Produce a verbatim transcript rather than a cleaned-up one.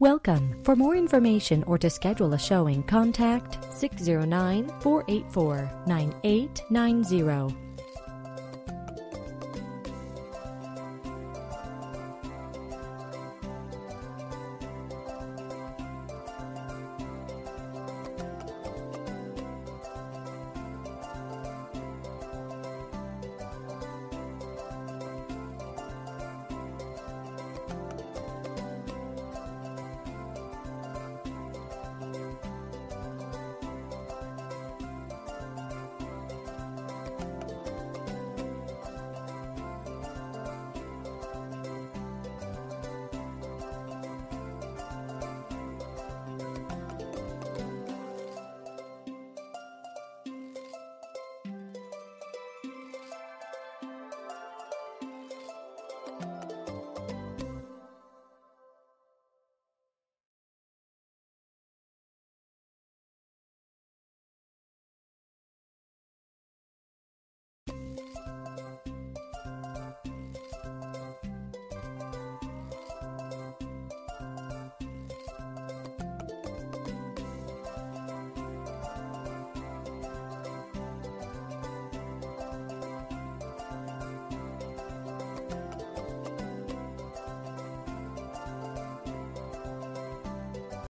Welcome. For more information or to schedule a showing, contact six zero nine, four eight four, nine eight nine zero.